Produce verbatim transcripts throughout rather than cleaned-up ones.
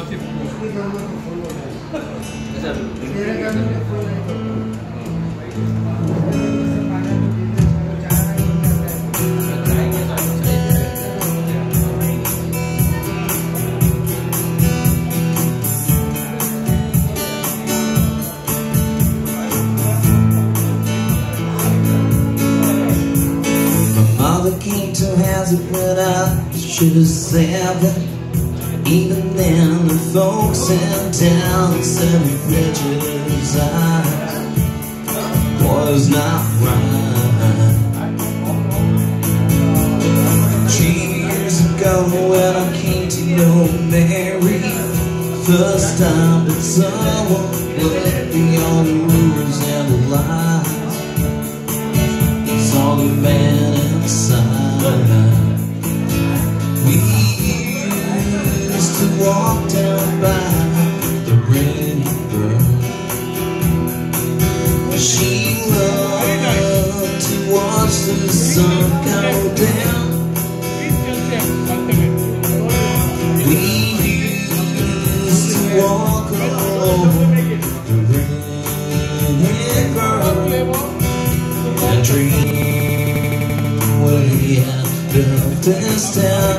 Came to house it when I should have said that. Even then the folks in town said with Richard's eyes was not right. Two years ago when I came to know Mary, first time that someone looked beyond the rumors and the lies. Saw the man inside. We used to walk down by the river. She loved to watch the sun go down. We used to walk along the river and dream where we had built this town.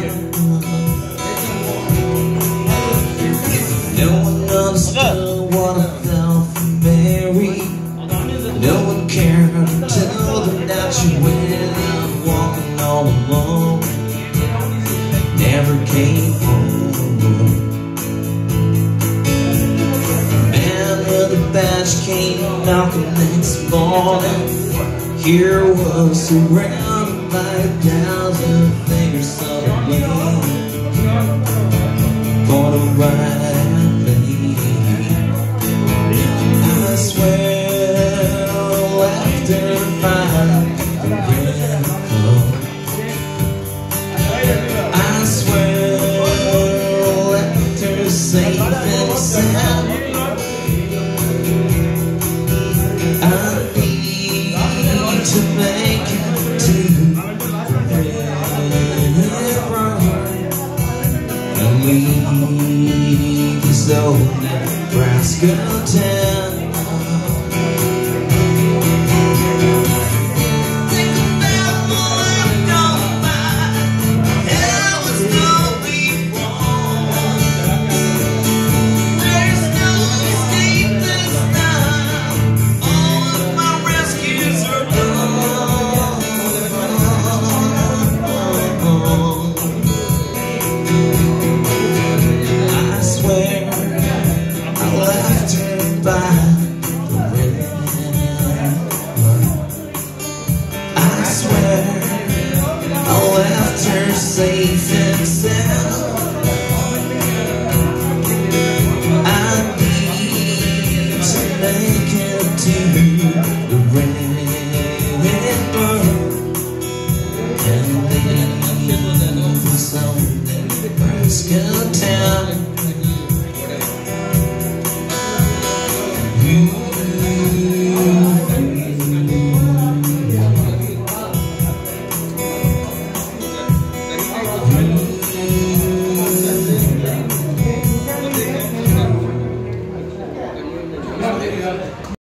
No one understood what I felt for Mary. No one cared until the night she went out walking all alone. Never came home. The man with the badge came knocking next morning. Here was surrounded by a thousand fingers of blame, pointed right at me. I swear after find the miracle. I swear after safe and sound. I to make it to the river and leave this old Nebraska town.